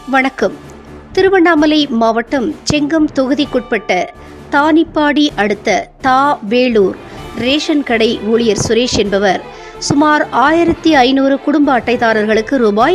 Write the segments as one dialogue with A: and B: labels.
A: வணக்கம். திருவண்ணாமலை மாவட்டம் செங்கம் தொகுதிக்குட்பட்ட தானிப்பாடி அடுத்த வேளூர் ரேஷன் கடை ஊழியர் சுரேஷ் என்பவர் சுமார் 1500 குடும்ப அட்டைதாரர்களுக்கு ரூபாய்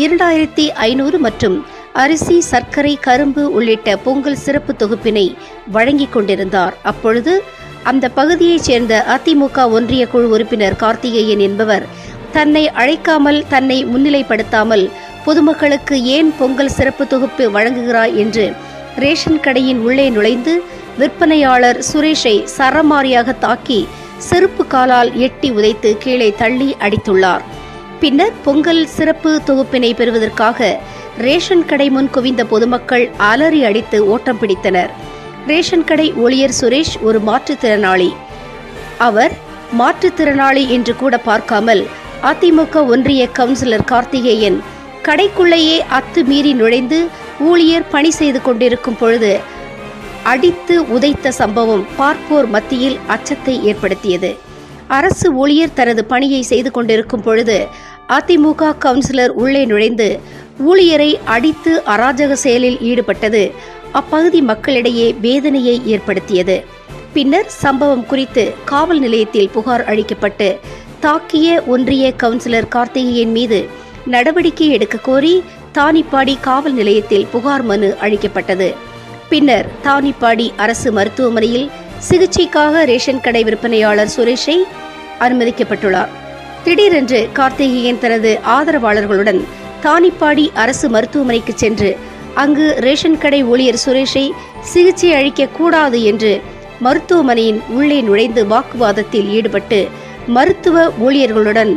A: 2500 மற்றும் அரிசி, சர்க்கரை, கரும்பு உள்ளிட்ட பொங்கல் சிறப்பு தொகுப்பினை வழங்கிக் கொண்டிருந்தார். அப்பொழுது அந்த பகுதியைச் சேர்ந்த அதிமுக ஒன்றிய குழு உறுப்பினர் கார்த்திகேயன் என்பவர் தன்னை அழைக்காமல், தன்னை முன்னிலைப்படுத்தாமல் பொதுமக்களுக்கு ஏன் பொங்கல் சிறப்பு தொகுப்பு வழங்குகிறாய் என்று ரேஷன் கடையின் உள்ளே நுழைந்து விற்பனையாளர் சுரேஷை சரமாரியாக தாக்கி செருப்பு காலால் எட்டி உதைத்து கீழே தள்ளி அடித்துள்ளார். பின்னர் பொங்கல் சிறப்பு தொகுப்பினை பெறுவதற்காக ரேஷன் கடை முன் குவிந்த பொதுமக்கள் அலறி அடித்து ஓட்டம் பிடித்தனர். ரேஷன் கடை ஊழியர் சுரேஷ் ஒரு மாற்றுத்திறனாளி. அவர் மாற்றுத்திறனாளி என்று கூட பார்க்காமல் அதிமுக ஒன்றிய கவுன்சிலர் கார்த்திகேயன் கடைக்குள்ளேயே அத்துமீறி நுழைந்து ஊழியர் பணி செய்து கொண்டிருக்கும் பொழுது அடித்து உதைத்த சம்பவம் பார்ப்போர் மத்தியில் அச்சத்தை ஏற்படுத்தியது. அரசு ஊழியர் தனது பணியை செய்து கொண்டிருக்கும் பொழுது அதிமுக கவுன்சிலர் உள்ளே நுழைந்து ஊழியரை அடித்து அராஜக செயலில் ஈடுபட்டது அப்பகுதி மக்களிடையே வேதனையை ஏற்படுத்தியது. பின்னர் சம்பவம் குறித்து காவல் நிலையத்தில் புகார் அளிக்கப்பட்டு தாக்கிய ஒன்றிய கவுன்சிலர் கார்த்திகேயன் மீது நடவடிக்கை எடுக்க கோரி தானிப்பாடி காவல் நிலையத்தில் புகார் மனு அளிக்கப்பட்டது. பின்னர் தானிப்பாடி அரசு மருத்துவமனையில் சிகிச்சைக்காக ரேஷன் கடை விற்பனையாளர் சுரேஷை அனுமதிக்கப்பட்டுள்ளார். திடீரென்று கார்த்திகேயன் தனது ஆதரவாளர்களுடன் தானிப்பாடி அரசு மருத்துவமனைக்கு சென்று அங்கு ரேஷன் கடை ஊழியர் சுரேஷை சிகிச்சை அளிக்க கூடாது என்று மருத்துவமனையின் உள்ளே நுழைந்து வாக்குவாதத்தில் ஈடுபட்டு மருத்துவ ஊழியர்களுடன்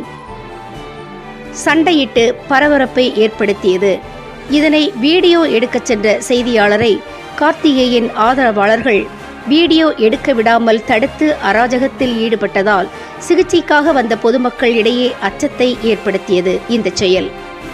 A: சண்டையிட்டு பரபரப்பை ஏற்படுத்தியது. இதனை வீடியோ எடுக்கச் சென்ற செய்தியாளரை கார்த்திகேயன் ஆதரவாளர்கள் வீடியோ எடுக்க விடாமல் தடுத்து அராஜகத்தில் ஈடுபட்டதால் சிகிச்சைக்காக வந்த பொதுமக்கள் இடையே அச்சத்தை ஏற்படுத்தியது இந்த செயல்.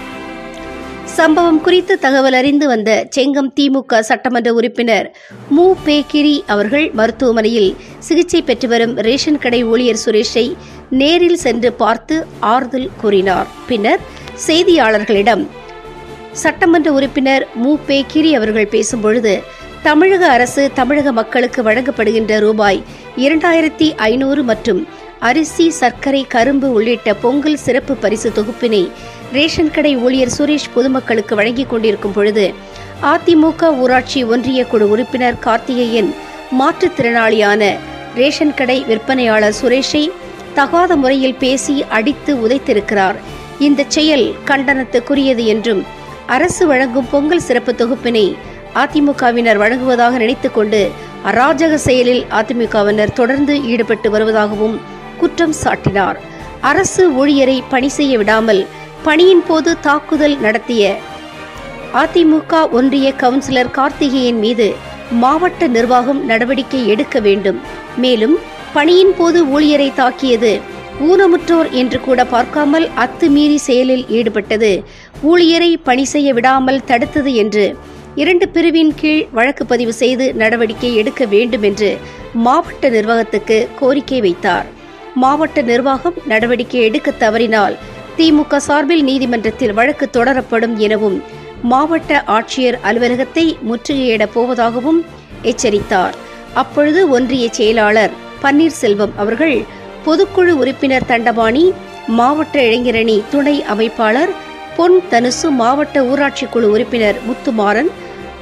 A: சம்பவம் குறித்து தகவல் அறிந்து வந்த செங்கம் திமுக சட்டமன்ற உறுப்பினர் கிரி அவர்கள் மருத்துவமனையில் சிகிச்சை பெற்று வரும் ரேஷன் கடை ஊழியர் சுரேஷை நேரில் சென்று பார்த்து ஆறுதல் கூறினார். பின்னர் செய்தியாளர்களிடம் சட்டமன்ற உறுப்பினர் கிரி அவர்கள் பேசும்பொழுது தமிழக அரசு தமிழக மக்களுக்கு வழங்கப்படுகின்ற ரூபாய் 2500 மற்றும் அரிசி, சர்க்கரை, கரும்பு உள்ளிட்ட பொங்கல் சிறப்பு பரிசு தொகுப்பினை ரேஷன் கடை ஊழியர் சுரேஷ் பொதுமக்களுக்கு வழங்கிக் கொண்டிருக்கும் பொழுது அதிமுக ஊராட்சி ஒன்றிய குழு உறுப்பினர் கார்த்திகேயன் மாற்றுத்திறனாளியான ரேஷன் கடை விற்பனையாளர் சுரேஷை தகாத முறையில் பேசி அடித்து உதைத்திருக்கிறார். இந்த செயல் கண்டனத்துக்குரியது என்றும் அரசு வழங்கும் பொங்கல் சிறப்பு தொகுப்பினை அதிமுகவினர் வழங்குவதாக நினைத்துக் கொண்டு அராஜக செயலில் அதிமுகவினர் தொடர்ந்து ஈடுபட்டு வருவதாகவும் குற்றம் சாட்டினார். அரசு ஊழியரை பணி செய்ய விடாமல் பணியின் போது தாக்குதல் நடத்திய அதிமுக ஒன்றிய கவுன்சிலர் கார்த்திகேயன் மீது மாவட்ட நிர்வாகம் நடவடிக்கை எடுக்க வேண்டும். மேலும் பணியின் போது ஊழியரை தாக்கியது ஊனமுற்றோர் என்று கூட பார்க்காமல் அத்துமீறி செயலில் ஈடுபட்டது ஊழியரை பணி செய்ய விடாமல் தடுத்தது என்று 2 பிரிவின் கீழ் வழக்கு பதிவு செய்து நடவடிக்கை எடுக்க வேண்டும் என்று மாவட்ட நிர்வாகத்துக்கு கோரிக்கை வைத்தார். மாவட்ட நிர்வாகம் நடவடிக்கை எடுக்க தவறினால் திமுக சார்பில் நீதிமன்றத்தில் வழக்கு தொடரப்படும் எனவும் மாவட்ட ஆட்சியர் அலுவலகத்தை முற்றுகையிடப் போவதாகவும் எச்சரித்தார். அப்பொழுது ஒன்றிய செயலாளர் பன்னீர்செல்வம் அவர்கள், பொதுக்குழு உறுப்பினர் தண்டபாணி, மாவட்ட இளைஞரணி துணை அமைப்பாளர் பொன் தனுசு, மாவட்ட ஊராட்சி குழு உறுப்பினர் முத்துமாறன்,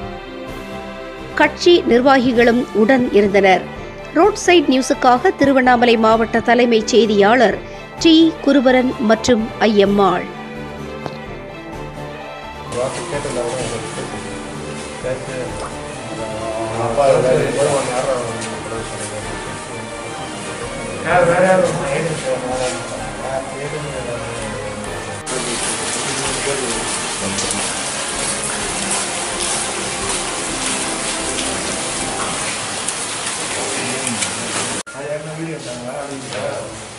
A: கட்சி நிர்வாகிகளும் உடன் இருந்தனர். ரோட் சைட் நியூஸுக்காக திருவண்ணாமலை மாவட்ட தலைமைச் செய்தியாளர் டி. குருபரன் மற்றும் ஐயம்மாள்.
B: வீடியோ